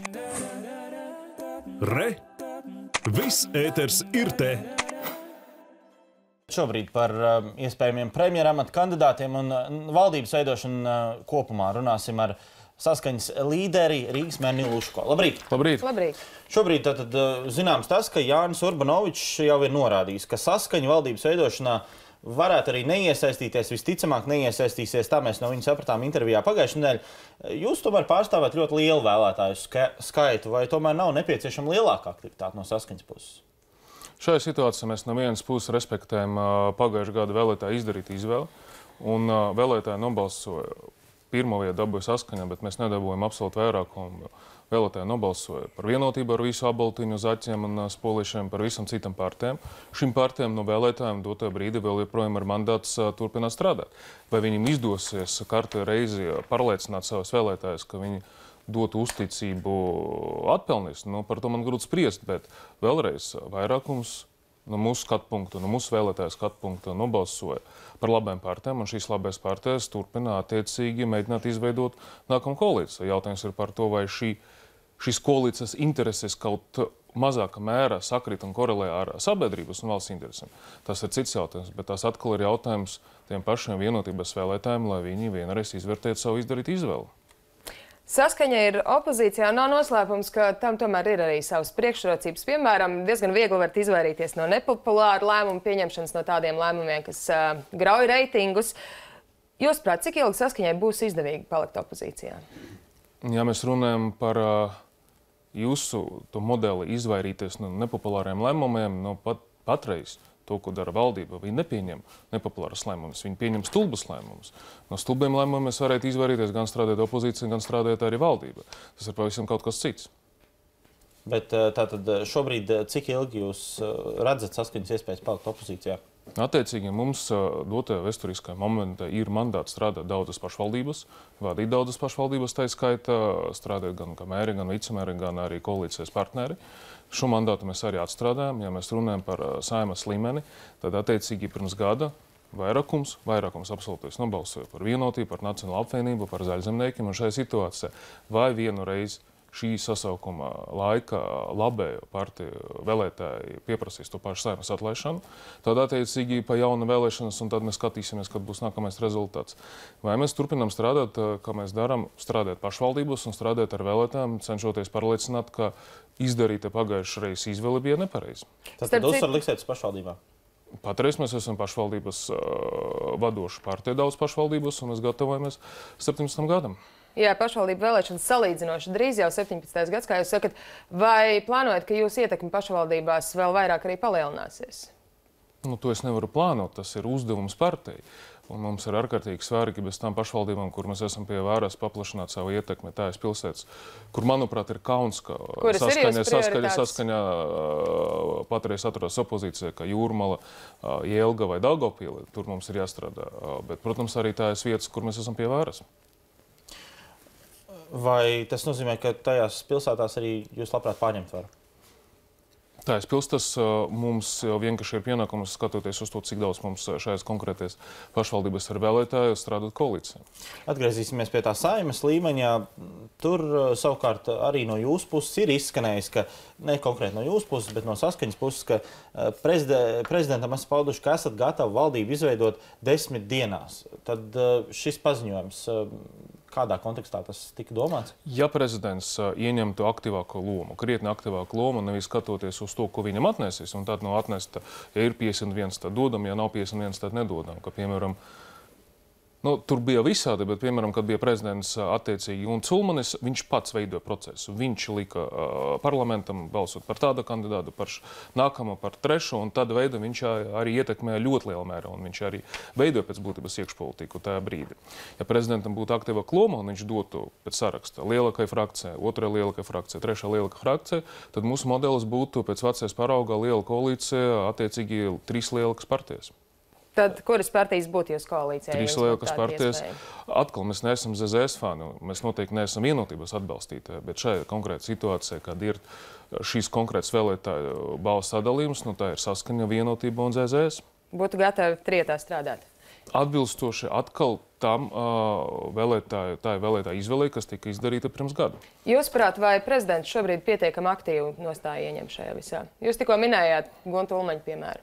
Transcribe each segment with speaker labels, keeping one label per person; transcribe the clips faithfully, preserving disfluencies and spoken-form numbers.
Speaker 1: Re! Viss ēters ir te!
Speaker 2: Šobrīd par uh, iespējamiem premjeramata kandidātiem un uh, valdības veidošanu uh, kopumā runāsim ar Saskaņas līderi Rīgas mēru Nilu Luško. Labrīt!
Speaker 3: Labrīt!
Speaker 4: Labrīt.
Speaker 2: Šobrīd tātad uh, zināms tas, ka Jānis Urbanovičs jau ir norādījis, ka Saskaņa valdības veidošanā varētu arī neiesaistīties, visticamāk neiesaistīsies, tā mēs no viņa sapratām intervijā pagājušajā nedēļā. Jūs tomēr pārstāvēt ļoti lielu vēlētāju ska skaitu, vai tomēr nav nepieciešama lielāka aktivitāte no Saskaņas puses?
Speaker 3: Šajā situācijā mēs no vienas puses respektējam uh, pagājušā gada vēlētāju izdarīt izvēli, un uh, vēlētāji nobalsoja pirmo vietu dabūja Saskaņā, bet mēs nedabūjam absolūti vairākumu. Vēlētāji nobalsoja par vienotību ar visu abaltiņu uz aķiem un spoliešiem par visam citam partijām. Šim partijām no vēlētājiem dotajā brīdī vēl joprojām ir mandāts uh, turpināt strādāt. Vai viņiem izdosies kārtē reizi pārliecināt savus vēlētājus, ka viņi dotu uzticību atpelnīs? Nu, par to man grūti spriest, bet vēlreiz vairākums no mūsu skatu punktu, no mūsu vēlētāju skatu punktu nobalsoja par labām partijām, un šīs labās partijas turpina attiecīgi mēģināt izveidot nākamu koalīciju. Jautājums ir par to, vai šī šīs koalīcijas intereses kaut mazākā mērā sakrīt un korelē ar sabiedrības un valsts interesēm. Tas ir cits jautājums, bet tas atkal ir jautājums tiem pašiem vienotības vēlētājiem, lai viņi vienreiz izvērtētu savu izdarītu izvēli.
Speaker 4: Saskaņa ir opozīcijā, nav noslēpums, ka tam tomēr ir arī savas priekšrocības. Piemēram, diezgan viegli varat izvairīties no nepopulāru lēmumu pieņemšanas, no tādiem lēmumiem, kas uh, grauj reitingus. Jūsuprāt, cik ilgi Saskaņai būs izdevīgi palikt opozīcijā?
Speaker 3: Ja mēs runājam par uh, jūsu to modeli izvairīties no nepopulāriem lēmumiem, no pat, patreiz to, ko dara valdība, viņi nepieņem nepopulāras lēmumus, viņi pieņem stulbas lēmumus. No stulbiem lēmumiem mēs varētu izvairīties gan strādāt opozīcija, gan strādāt arī valdība. Tas ir pavisam kaut kas cits.
Speaker 2: Bet tātad šobrīd cik ilgi jūs redzat Saskaņas iespējas palikt opozīcijā?
Speaker 3: Attiecīgi mums dotajā vēsturiskajā momentā ir mandāts strādāt daudzas pašvaldības, vadīt daudzas pašvaldības, tā skaitā strādāt gan kā mēri, gan vicemēri, gan arī koalīcijas partneri. Šo mandātu mēs arī atstrādājam. Ja mēs runājam par Saeimas līmeni, tad attiecīgi pirms gada vairākums, vairākums absolūtais nobalsoja par vienotību, par Nacionālo apvienību, par zaļzemniekiem, un šajā situācijā vai vienu reizi šī sasaukuma laika labējo partiju vēlētāji pieprasīs to pašu Saeimas atlaišanu, tad attiecīgi pa jaunu vēlēšanas, un tad mēs skatīsimies, kad būs nākamais rezultāts. Vai mēs turpinām strādāt, kā mēs darām, strādāt pašvaldības un strādāt ar vēlētājiem, cenšoties pārliecināt, ka izdarīta pagājušā reizes izvēle bija nepareiza.
Speaker 2: Tad uzsvaru liksiet uz pašvaldībām?
Speaker 3: Patreiz mēs esam pašvaldības uh, vadoša partija, daudz pašvaldības, un mēs gatavojamies septiņdesmitam gadam.
Speaker 4: Jā, pašvaldību vēlēšanas salīdzinoši drīz, jau septiņpadsmitais gads, kā jūs sakat. Vai plānojat, ka jūsu ietekme pašvaldībās vēl vairāk arī palielināsies?
Speaker 3: Nu, to es nevaru plānot, tas ir uzdevums partijai. Un mums ir ārkārtīgi svarīgi bez tām pašvaldībām, kur mēs esam pie varas paplašināt savu ietekmi tājas pilsētas, kur, manuprāt, ir kauns, ka saskaņā, saskaņā, saskaņā patreiz atrodas opozīcija, kā Jūrmala, Jelga vai Daugavpile. Tur mums ir jāstrādā. Bet, protams, arī tājas vietas, kur mēs esam pie varas.
Speaker 2: Vai tas nozīmē, ka tajās pilsētās arī jūs labprāt pārņemt varu?
Speaker 3: Tājas pilsētas mums vienkārši ir pienākums skatoties uz to, cik daudz mums šajās konkrēties pašvaldības ar vēlētāju strādāt koalīcijā. Atgriezīsimies
Speaker 2: pie tā Saeimas līmeņā. Tur savukārt arī no jūsu puses ir izskanējis, ka ne konkrēti no jūsu puses, bet no Saskaņas puses, ka prezide, prezidentam esat pauduši, ka esat gatavi valdību izveidot desmit dienās. Tad šis paziņojums, kādā kontekstā tas tika domāts?
Speaker 3: Ja prezidents uh, ieņemtu aktīvāko lomu, krietni aktīvāku lomu, nevis skatoties uz to, ko viņam atnesīs, un tad nav atnesta, ja ir piecdesmit viens, tad dodam, ja nav piecdesmit viens, tad nedodam. Ka, piemēram, nu, tur bija visādi, bet, piemēram, kad bija prezidents uh, attiecīgi un Culmanis, viņš pats veidoja procesu. Viņš lika uh, parlamentam balsot par tādu kandidātu, par nākamo, par trešo, un tad veidu viņš arī ietekmēja ļoti lielā mērā, un viņš arī veidoja pēc būtības iekšpolitiku tajā brīdī. Ja prezidentam būtu aktīva loma, un viņš dotu pēc saraksta lielākai frakcijai, otrai lielākai frakcijai, trešā lielākai frakcijai, tad mūsu modelis būtu pēc vecais parauga liela koalīcija, attiecīgi trīs lielākas partijas.
Speaker 4: Tad kuras partijas būtu jūs koalīcijā?
Speaker 3: Trīs lielākas partijas. Atkal mēs neesam Z Z S fani, mēs noteikti neesam vienotības atbalstītāji, bet šajā konkrēta situācijā, kad ir šīs konkrētas vēlētāju balss sadalījums, nu tā ir Saskaņa, Vienotība un Z Z S.
Speaker 4: Būtu gatavi trietā strādāt?
Speaker 3: Atbilstoši atkal tam uh, vēlētāju, tā ir vēlētāja izvēlē, kas tika izdarīta pirms gada.
Speaker 4: Jūsuprāt, vai prezidents šobrīd pietiekami aktīvu nostāju ieņem šajā visā? Jūs tikko minējāt Guntu Ulmaņu piemēru.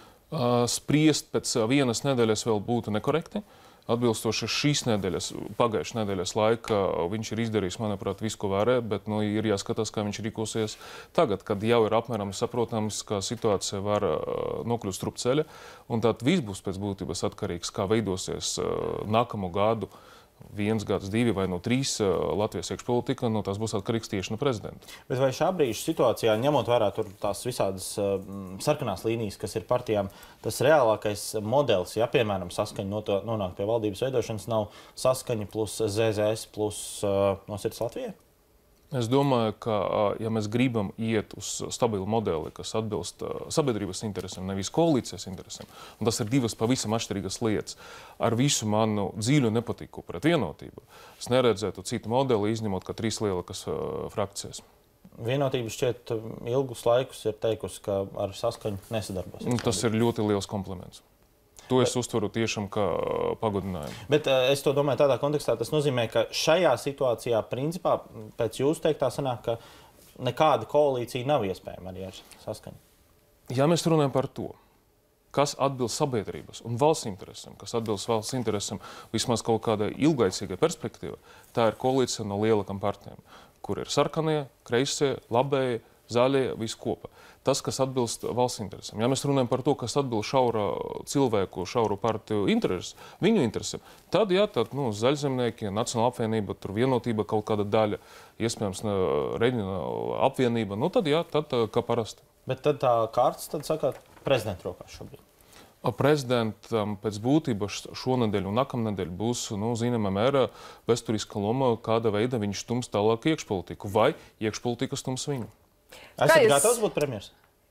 Speaker 3: Uh, spriest pēc vienas nedēļas vēl būtu nekorekti. Atbilstoši šīs nedēļas, pagājušas nedēļas laika, viņš ir izdarījis, manuprāt, visu, ko varēja, bet nu, ir jāskatās, kā viņš rīkosies tagad, kad jau ir apmēram saprotams, ka situācija var uh, nokļūt strupceļa, un tad viss būs pēc būtības atkarīgs, kā veidosies uh, nākamo gadu, viens gads, divi vai no trīs uh, Latvijas iekšpolitika, nu, tas būs atkarīgs tieši no prezidenta. Bet
Speaker 2: vai šā brīža situācijā, ņemot vērā tur tās visādas uh, sarkanās līnijas, kas ir partijām, tas reālākais modelis, ja, piemēram, saskaņa no to, nonāk pie valdības veidošanas, nav saskaņa plus Z Z S plus uh, no sirds Latvijai?
Speaker 3: Es domāju, ka, ja mēs gribam iet uz stabilu modeli, kas atbilst sabiedrības interesēm, nevis koalīcijas interesēm, un tas ir divas pavisam atšķirīgas lietas, ar visu manu dziļu nepatiku pret vienotību, es neredzētu citu modeli, izņemot, ka trīs lielākas frakcijas.
Speaker 2: Vienotība šķiet ilgus laikus ir teikusi, ka ar saskaņu nesadarbos.
Speaker 3: Tas ir ļoti liels kompliments. To es uztveru tiešām kā pagodinājumu.
Speaker 2: Bet uh, es to domāju tādā kontekstā, tas nozīmē, ka šajā situācijā, principā, pēc jūsu teiktā sanāk, ka nekāda koalīcija nav iespējama arī ar saskaņu.
Speaker 3: Ja mēs runājam par to, kas atbilst sabiedrības un valsts interesam, kas atbilst valsts interesam vismaz kaut kādā ilgaicīgā perspektīva, tā ir koalīcija no lielākām partijām, kur ir sarkanie, kreisie, labējie, zaļie, viss kopā. Tas, kas atbilst valsts interesam. Ja mēs runājam par to, kas atbilst šaura cilvēku, šauru partiju intereses, viņu interesam, tad, jā, tad, nu, zaļzemnieki, Nacionāla apvienība, tur vienotība kaut kāda daļa, iespējams, reģionāla apvienība, nu, tad, jā, tad kā parasti.
Speaker 2: Bet tad tā kārtas, tad sakāt, prezidenta rokās šobrīd.
Speaker 3: Prezidentam pēc būtības šonedēļ un nākamnedēļ būs, nu, zināmā mērā vēsturiska loma, kāda veida viņš stums tālāk iekšpolitiku, vai iekšpolitika stums viņu.
Speaker 2: Esat jūs... gatavs būt premjers?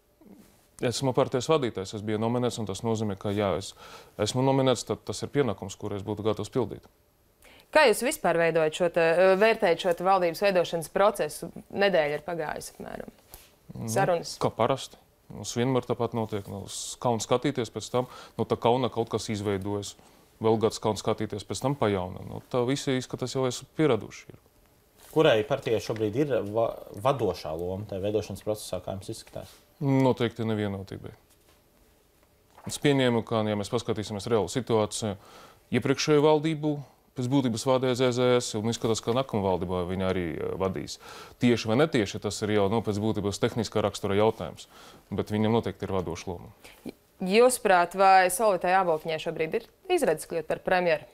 Speaker 3: Esmu partijas vadītājs, es biju nominēts, un tas nozīmē, ka jā, es esmu nominēts, tad tas ir pienākums, kur es būtu gatavs pildīt.
Speaker 4: Kā jūs vispār veidojat šo te, vērtējat šo te valdības veidošanas procesu? Nedēļa ir pagājusi apmēram. Sarunas?
Speaker 3: Nu, kā parasti. Mums vienmēr tāpat notiek. Nu, kauna skatīties pēc tam, nu tā kauna kaut kas izveidojas. Vēl gads kauna skatīties pēc tam pa jauna. Nu, tā visi izskatās jau esmu pieraduši.
Speaker 2: Kurai partijai šobrīd ir va vadošā loma tajā veidošanas procesā, kā jums izskatās?
Speaker 3: Noteikti nevienotībai. Es pieņēmu, ka, ja mēs paskatīsimies reālu situāciju, iepriekšēju valdību pēc būtības vadīja Z Z S, un izskatās, ka nākamā valdībā viņa arī vadīs. Tieši vai netieši, tas ir jau nu, pēc būtības tehniskā rakstura jautājums, bet viņam noteikti ir vadoša loma.
Speaker 4: Jūsuprāt, vai Solvitai Āboltiņai šobrīd ir izredzes kļūt par premjeru?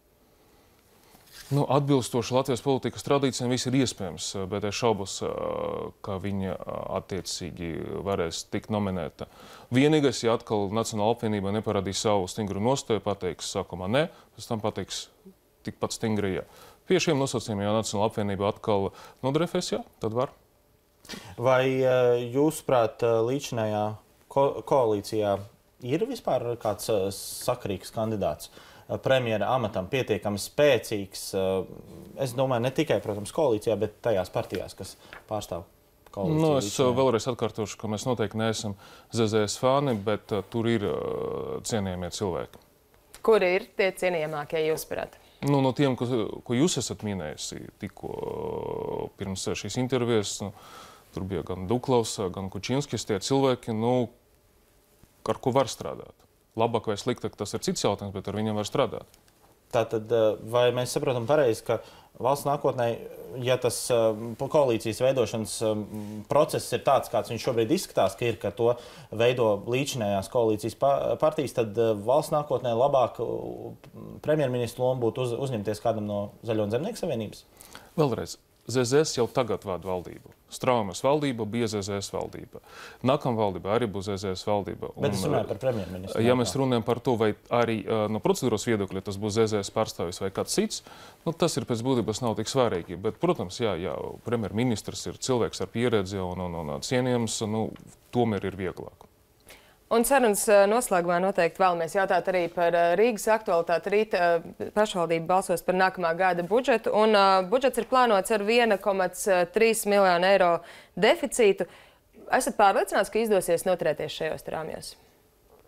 Speaker 3: Nu, atbilstoši Latvijas politikas tradīcijām viss ir iespējams, bet es šaubos, ka viņa attiecīgi varēs tikt nominēta. Vienīgais, ja atkal Nacionāla apvienība neparādīs savu stingru nostāju, pateiks sākumā ne, pēc tam pateiks tikpat stingri jā. Pie šiem nosacījumiem, ja Nacionāla apvienība atkal nodrefēs, jā, tad var.
Speaker 2: Vai jūsuprāt, līdzinājā ko koalīcijā ir vispār kāds sakarīgs kandidāts premjera amatam, pietiekami spēcīgs, es domāju, ne tikai, protams, koalīcijā, bet tajās partijās, kas pārstāv koalīciju?
Speaker 3: Nu, es vēlreiz atkārtošu, ka mēs noteikti neesam Z Z S fani, bet uh, tur ir uh, cienījamie cilvēki.
Speaker 4: Kuri ir tie cienījamākie, jūsuprāt?
Speaker 3: Nu, no tiem, ko, ko jūs esat minējusi tikko uh, pirms šīs intervijas, nu, tur bija gan Duklavs, gan Kučinskis, tie cilvēki, nu, ar ko var strādāt. Labāk vai sliktāk, tas ir cits jautājums, bet ar viņiem var strādāt.
Speaker 2: Tātad, vai mēs saprotam pareizi, ka valsts nākotnē, ja tas koalīcijas veidošanas process ir tāds, kāds viņš šobrīd izskatās, ka ir, ka to veido līdzinājās koalīcijas partijas, tad valsts nākotnē labāk premjerministru lomu būtu uz, uzņemties kādam no Zaļo un Zemnieku savienības?
Speaker 3: Vēlreiz. Z Z S jau tagad vada valdību. Straumes valdība bija Z Z S valdība. Nākamā valdība arī būs Z Z S valdība.
Speaker 2: Bet es runāju par premjerministru.
Speaker 3: Ja mēs runājam par to, vai arī no procedūras viedokļa tas būs Z Z S pārstāvis vai kāds cits, nu, tas ir pēc būtības nav tik svarīgi. Bet, protams, jā, jā, premjerministrs ir cilvēks ar pieredzi un, un, un cienījams, nu, tomēr ir vieglāk.
Speaker 4: Un sarunas noslēgumā noteikti vēlamies jautāt arī par Rīgas aktualitāti. Rīt pašvaldība balsos par nākamā gada budžetu, un uh, budžets ir plānots ar viena komata trīs miljonu eiro deficītu. Esat pārliecināts, ka izdosies noturēties šajos rāmjos?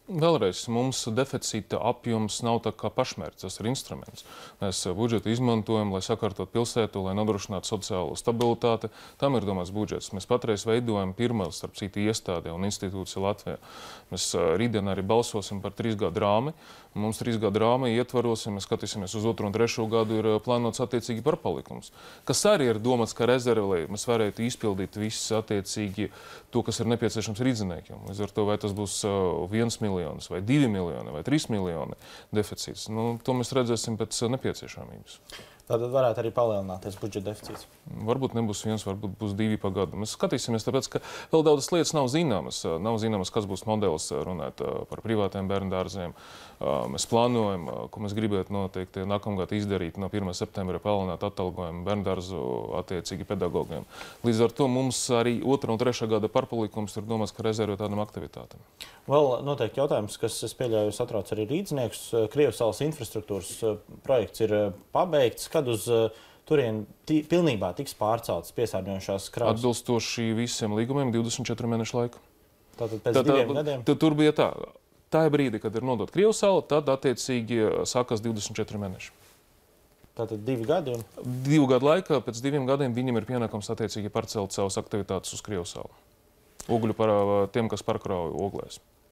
Speaker 3: Vēlreiz, mums deficīta apjoms nav tā kā pašmērķis, tas ir instruments. Mēs budžetu izmantojam, lai sakārtot pilsētu, lai nodrošinātu sociālo stabilitāti. Tam ir domāts budžets. Mēs patreiz veidojam pirmā, starp citu, iestādē un institūcija Latvijā. Mēs rītdien arī balsosim par trīs gadu rāmi. Mums trīs gadu rāmi ietvaros, ja mēs skatīsimies uz otro un trešo gadu, ir plānots attiecīgi pārpalikums. Kas arī ir domāts kā rezerve, lai mēs varētu izpildīt visus attiecīgi to, kas ir nepieciešams rīdziniekiem. Līdz ar to, vai tas būs viens miljonus, vai divi miljoni, vai trīs miljoni deficīts. Nu, to mēs redzēsim pēc nepieciešamības.
Speaker 2: Tātad varētu arī palielināties budžeta deficīts.
Speaker 3: Varbūt nebūs viens, varbūt būs divi pa gadu. Mēs skatīsimies, tāpēc, ka vēl daudzas lietas nav zināmas. Nav zināmas, kas būs modelis runāt par privātiem bērndārziem. Mēs plānojam, ko mēs gribētu noteikti nākamgad izdarīt no pirmā septembra palielināt atalgojumu bērndārzu attiecīgi pedagogiem. Līdz ar to mums arī otrā un trešā gada pārpalikums ir domāts, ka rezervē tādam aktivitātam.
Speaker 2: Vēl noteikti jautājums, kas, es pieļauju, satrauc arī rīdzniekus. Krievsalas infrastruktūras projekts ir pabeigts. Kad uz turieni pilnībā tiks pārceltas piesārņojošās kravas?
Speaker 3: Atbilstoši visiem līgumiem divdesmit četru mēnešu laiku.
Speaker 2: Tātad pēc tā, tā, diviem gadiem?
Speaker 3: Tā, tur bija tā. Tā ir brīdi, kad ir nodot Krievsala, tad attiecīgi sākas divdesmit četri mēneši.
Speaker 2: Tātad divi gadi? Un...
Speaker 3: Divu gadu laikā, pēc diviem gadiem viņiem ir pienākums attiecīgi pārcelt savas aktivitātes uz Krievsalu. Ogļu par tiem, kas pārkrauj oglēs.